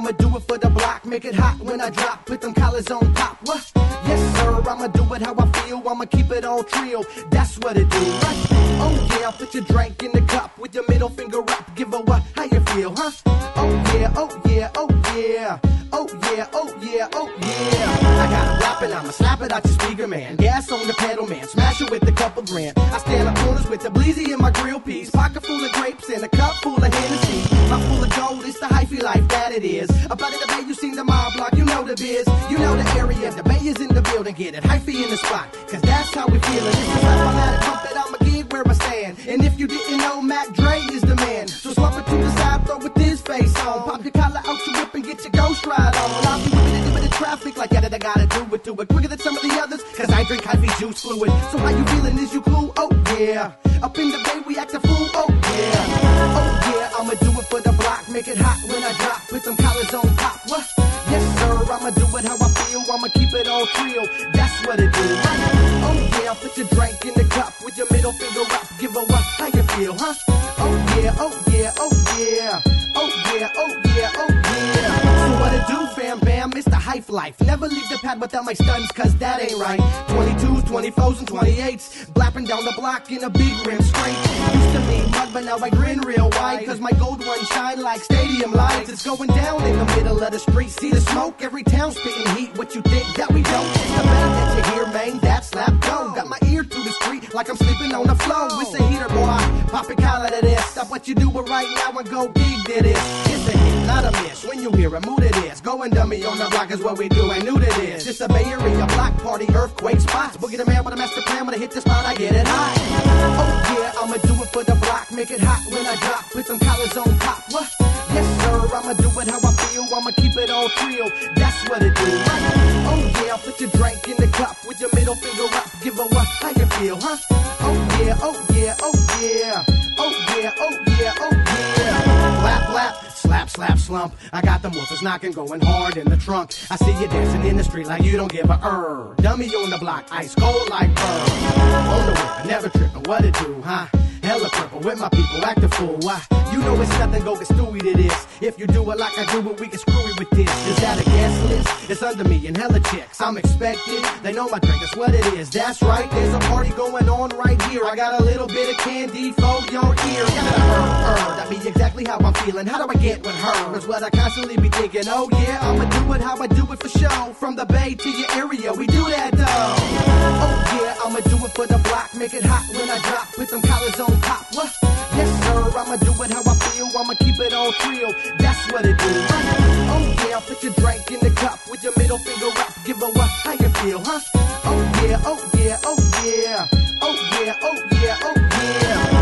I'ma do it for the block, make it hot when I drop, put them collars on top. What? Yes, sir, I'ma do it how I feel, I'ma keep it all trio, that's what it do, right? Oh yeah, put your drink in the cup with your middle finger up, give a what, how you feel, huh? Oh yeah, oh yeah, oh yeah, oh yeah, oh yeah, oh yeah. I got a rap and I'ma slap it out your speaker, man. Gas on the pedal, man, smash it with a couple grand. I stand on corners with the bleezy in my grill piece, pocket full of grapes and a cup full of Hennessy. Mouth full of gold, it's the hyphy life that it is. About it, the bay, you seen the mob block, you know the biz, you know the area. The bay is in the building, get it hyphy in the spot, cause that's how we feelin'. This is how I'm at a pump that I'ma give where I stand. And if you didn't know, Mac Dre is the man. So slump it to the side, throw with this face on. Pop your collar out your whip and get your ghost ride on. I'll be whipping it with the traffic like that, I gotta do it quicker than some of the others, cause I drink hyphy juice fluid. So how you feelin', is you cool? Oh yeah. Up in the bay, we act a fool, oh yeah. Oh yeah, I'ma do it for the block, make it hot when I drop, put them collars on top. What? Yes sir, I'ma do it how I feel, I'ma keep it all trio, that's what it do, right? Oh yeah, put your drink in the cup with your middle finger up, give a what, how you feel, huh? Oh yeah, oh yeah, oh yeah, oh yeah, oh yeah, oh yeah. So what it do, fam bam, it's the hype life. Never leave the pad without my stuns, cause that ain't right. 22s, 24s, and 28s, blapping down the block in a big rim straight. Used to be mud, but now I grin real wide, cause my gold one shine like stadium lights. It's going down in the middle of the street, see the smoke, every town spitting heat. What you think that we don't? It's the bang that you hear, man, that slap go. Got my ear to the street like I'm sleeping on the floor. It's a heater, boy, pop a collar to this. Stop what you do it right now and go big to this. It's a hit, not a miss, when you hear a mood it is. Going dummy on the block is what we do, ain't new to this. It's a Bay Area block party, earthquake spots. Boogie the man with a master plan, when I hit the spot I get it hot. Oh yeah, I'ma do it for the block, make it hot when I drop, put them collars on top. What? Yes sir, I'ma do it how I feel, I'ma keep it all trio, that's what it do, right? Oh yeah, put your drink in the cup with your middle finger up, give a what, how you feel, huh? Oh yeah, oh yeah, oh yeah, oh yeah, oh yeah, oh yeah. Blap, blap, slap, slap, slump. I got them woofers knocking, going hard in the trunk. I see you dancing in the street like you don't give a Dummy on the block, ice cold like burr. On the whip, never tripping, what it do, huh? Hella purple with my people, act a fool. Why? You know it's nothing, go get stewy to this. If you do it like I do it, we can screw it with this. Is that a guest list? It's under me and hella chicks. I'm expected, they know my drink, that's what it is. That's right, there's a party going on right here. I got a little bit of candy for your ear. That be exactly how I'm feeling. How do I get with her? Is what I constantly be thinking. Oh yeah, I'ma do it how I do it for show. From the bay to your area, we do that though. Oh yeah, I'ma do it for the block, make it hot when I drop, put them collars on top. What? Yes sir, I'ma do it how I feel, I'ma keep it all trio, that's what it do, right? Oh yeah, put your drink in the cup with your middle finger up, give a what, how you feel, huh? Oh yeah, oh yeah, oh yeah, oh yeah, oh yeah, oh yeah.